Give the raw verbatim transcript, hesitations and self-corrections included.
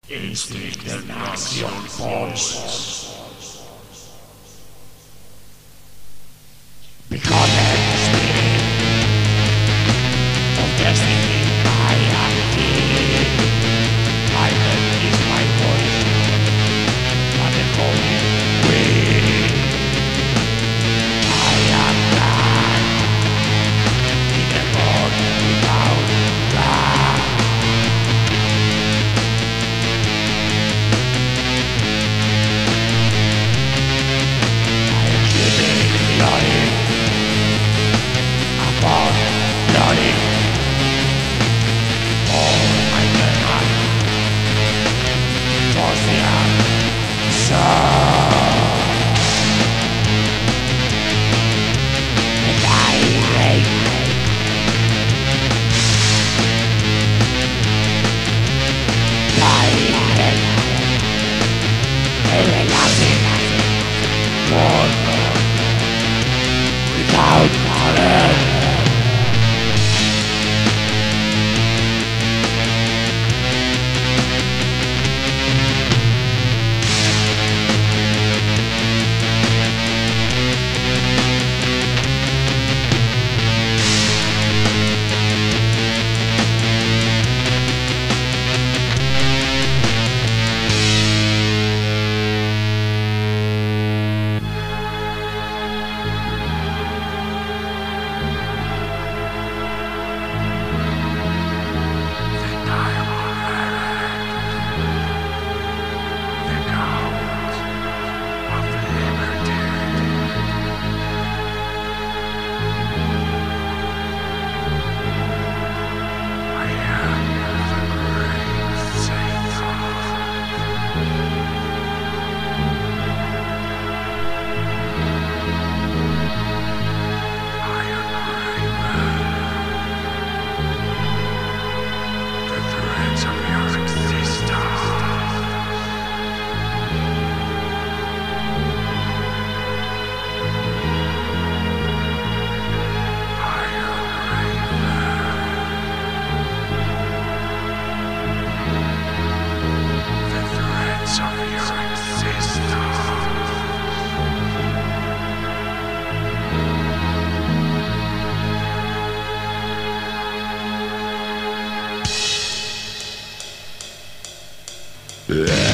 Indignación Force. Because the spirit of destiny I am here. Silent is my voice, but the holy wind. I am God in a world without God. I am giving glory upon glory. All I cannot force the answer. And I hate I hate everlasting war without end. Yeah.